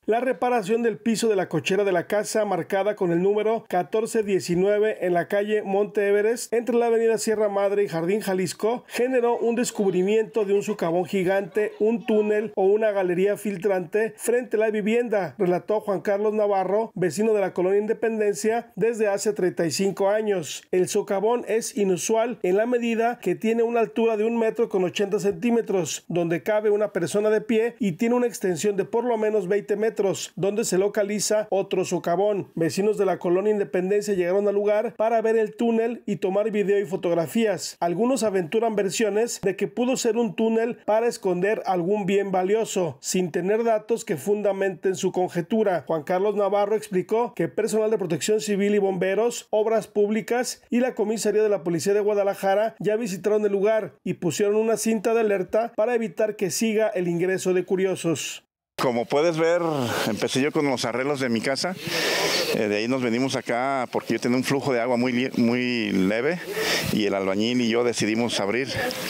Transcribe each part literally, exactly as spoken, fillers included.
la reparación del piso de la cochera de la casa marcada con el número catorce diecinueve en la calle Monte Everest entre la avenida Sierra Madre y Jardín Jalisco generó un descubrimiento de un socavón gigante, un túnel o una galería filtrante frente a la vivienda, relató Juan Carlos Navarro, vecino de la colonia Independencia desde hace treinta y cinco años. El socavón es inusual en la medida que tiene una altura de un metro con ochenta centímetros, donde cabe una persona de pie y tiene una extensión de por lo menos veinte metros, donde se localiza otro socavón. Vecinos de la colonia Independencia llegaron al lugar para ver el túnel y tomar video y fotografías. Algunos aventuran versiones de que pudo ser un túnel para esconder algún bien valioso, sin tener datos que fundamenten su conjetura. Juan Carlos Navarro explicó que personal de Protección Civil y bomberos, obras públicas y la comisaría de la Policía de Guadalajara ya visitaron el lugar y pusieron una cinta de alerta para evitar que siga el ingreso de curiosos. Como puedes ver, empecé yo con los arreglos de mi casa, eh, de ahí nos venimos acá porque yo tenía un flujo de agua muy, muy leve y el albañil y yo decidimos abrir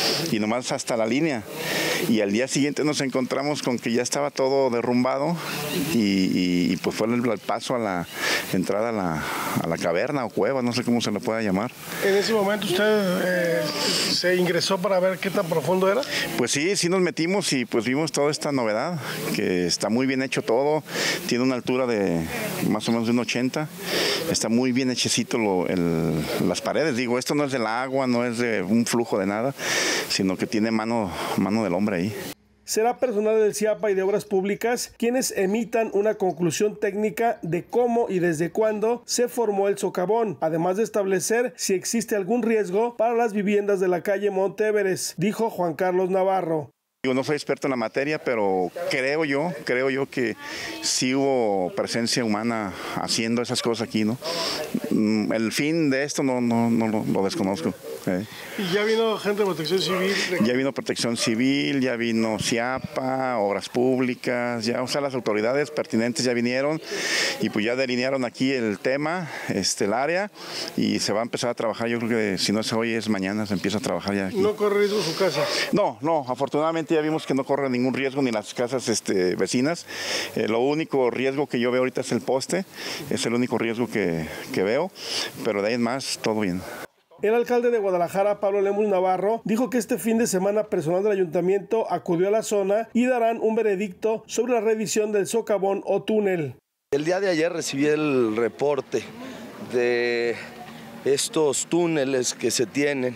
y nomás hasta la línea, y al día siguiente nos encontramos con que ya estaba todo derrumbado y, y, y pues fue el, el paso a la entrada a la, a la caverna o cueva, no sé cómo se le pueda llamar. ¿En ese momento usted eh, se ingresó para ver qué tan profundo era? Pues sí, sí nos metimos y pues vimos toda esta novedad, que está muy bien hecho todo, tiene una altura de más o menos de un ochenta, está muy bien hechecito lo, el, las paredes, digo, esto no es del agua, no es de un flujo de nada, sino que tiene mano, mano del hombre ahí. Será personal del C I A P A y de Obras Públicas quienes emitan una conclusión técnica de cómo y desde cuándo se formó el socavón, además de establecer si existe algún riesgo para las viviendas de la calle Monte Everest, dijo Juan Carlos Navarro. Yo no soy experto en la materia, pero creo yo, creo yo que sí hubo presencia humana haciendo esas cosas aquí, ¿no? El fin de esto no, no, no, no lo desconozco. ¿eh? ¿Y ya vino gente de Protección Civil? Ya vino Protección Civil, ya vino C I A P A, Obras Públicas, ya, o sea, las autoridades pertinentes ya vinieron y pues ya delinearon aquí el tema, este, el área, y se va a empezar a trabajar. Yo creo que si no es hoy es mañana, se empieza a trabajar ya aquí. ¿No corre riesgo su casa? No, no, afortunadamente ya vimos que no corre ningún riesgo ni las casas este, vecinas. Eh, lo único riesgo que yo veo ahorita es el poste, es el único riesgo que, que veo, pero de ahí en más todo bien. El alcalde de Guadalajara, Pablo Lemus Navarro, dijo que este fin de semana personal del ayuntamiento acudió a la zona y darán un veredicto sobre la revisión del socavón o túnel. El día de ayer recibí el reporte de estos túneles que se tienen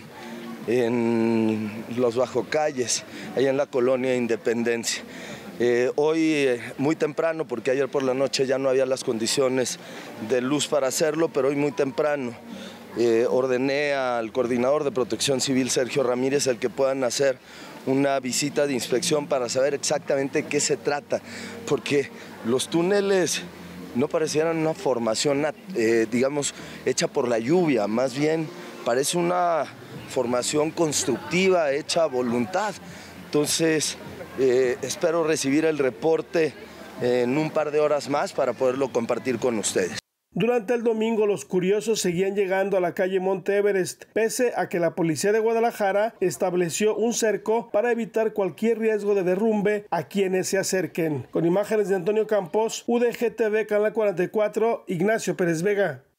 en los bajocalles, allá en la colonia Independencia. Eh, hoy eh, muy temprano, porque ayer por la noche ya no había las condiciones de luz para hacerlo, pero hoy muy temprano eh, ordené al coordinador de Protección Civil, Sergio Ramírez, el que puedan hacer una visita de inspección para saber exactamente qué se trata, porque los túneles no parecieran una formación, eh, digamos, hecha por la lluvia, más bien parece una formación constructiva, hecha a voluntad. Entonces, eh, espero recibir el reporte en un par de horas más para poderlo compartir con ustedes. Durante el domingo, los curiosos seguían llegando a la calle Monte Everest, pese a que la Policía de Guadalajara estableció un cerco para evitar cualquier riesgo de derrumbe a quienes se acerquen. Con imágenes de Antonio Campos, U D G T V, Canal cuarenta y cuatro, Ignacio Pérez Vega.